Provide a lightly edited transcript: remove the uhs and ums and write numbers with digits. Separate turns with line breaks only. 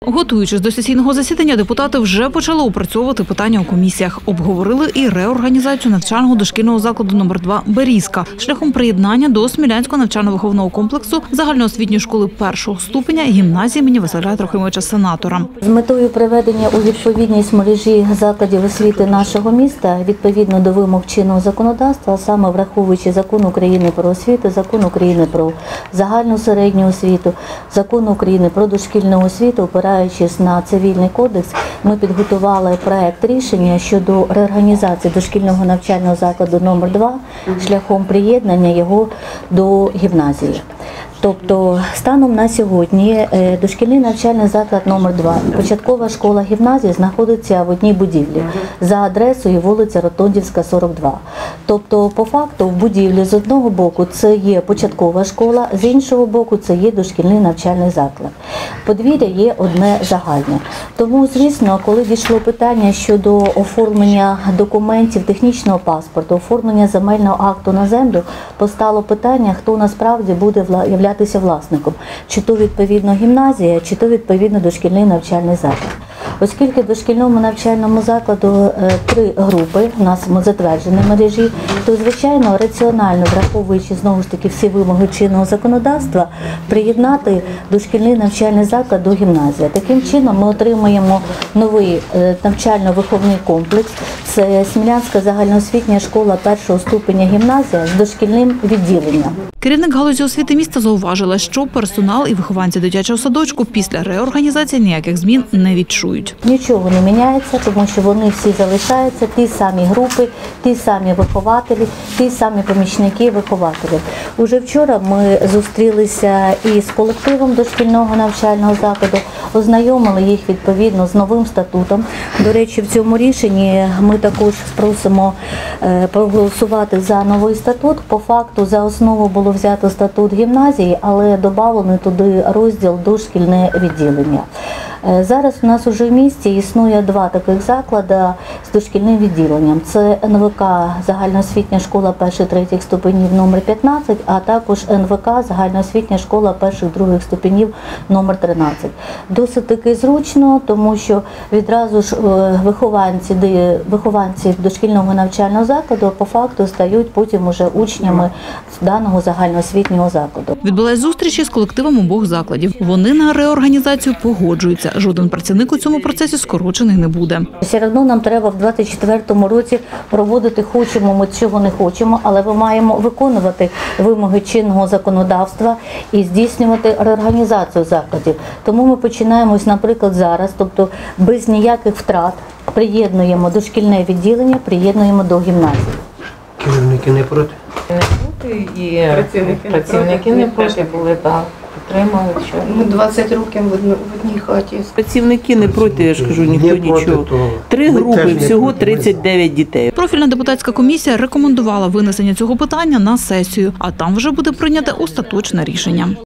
Готуючись до сесійного засідання, депутати вже почали опрацьовувати питання у комісіях. Обговорили і реорганізацію навчального дошкільного закладу номер 2 «Берізка» шляхом приєднання до Смілянського навчально-виховного комплексу загальноосвітньої школи першого ступеня гімназії імені Василя Трохимовича Сенатора.
З метою приведення у відповідність мережі закладів освіти нашого міста відповідно до вимог чинного законодавства, а саме враховуючи Закон України про освіту, Закон України про загальну середню освіту, Закон України про дошкільну освіту, опираючись на Цивільний кодекс, ми підготували проект рішення щодо реорганізації дошкільного навчального закладу номер 2 шляхом приєднання його до гімназії. Тобто, станом на сьогодні дошкільний навчальний заклад номер 2 початкова школа гімназії знаходиться в одній будівлі за адресою вулиця Ротондівська, 42. Тобто, по факту, в будівлі з одного боку це є початкова школа, з іншого боку це є дошкільний навчальний заклад. Подвір'я є одне загальне. Тому, звісно, коли дійшло питання щодо оформлення документів, технічного паспорту, оформлення земельного акту на землю, постало питання, хто насправді буде являтися власником. Чи то відповідно гімназія, чи то відповідно дошкільний навчальний заклад. Оскільки в дошкільному навчальному закладу 3 групи, у нас затверджені мережі, то, звичайно, раціонально, враховуючи, знову ж таки, всі вимоги чинного законодавства, приєднати дошкільний навчальний заклад до гімназії. Таким чином ми отримаємо новий навчально-виховний комплекс. Це Смілянська загальноосвітня школа першого ступеня гімназія з дошкільним відділенням.
Керівник галузі освіти міста зауважила, що персонал і вихованці дитячого садочку після реорганізації ніяких змін не відчують.
Нічого не міняється, тому що вони всі залишаються, ті самі групи, ті самі вихователі, ті самі помічники вихователів. Уже вчора ми зустрілися із колективом дошкільного навчального закладу, ознайомили їх відповідно з новим статутом. До речі, в цьому рішенні ми також просимо проголосувати за новий статут. По факту за основу було взято статут гімназії, але додавлений туди розділ дошкільне відділення. Зараз у нас уже в місті існує 2 таких заклади з дошкільним відділенням. Це НВК загальноосвітня школа 1-3 ступенів номер 15, а також НВК загальноосвітня школа 1-2 ступенів номер 13. Досить таки зручно, тому що відразу ж вихованці дошкільного навчального закладу по факту стають потім уже учнями даного загальноосвітнього закладу.
Відбулась зустріч із колективом обох закладів. Вони на реорганізацію погоджуються. Жоден працівник у цьому процесі скорочений не буде.
Все одно нам треба в 2024 році проводити, хочемо ми цього не хочемо, але ми маємо виконувати вимоги чинного законодавства і здійснювати реорганізацію закладів. Тому ми починаємо, наприклад, зараз, тобто без ніяких втрат, приєднуємо дошкільне відділення, приєднуємо до гімназії.
Керівники не проти?
Не проти, і працівники не проти були, так, підтримують.
Ми 20 років в одній хаті.
Працівники не проти, я ж кажу, ніхто нічого. 3 групи, всього 39 дітей.
Профільна депутатська комісія рекомендувала винесення цього питання на сесію, а там вже буде прийнято остаточне рішення.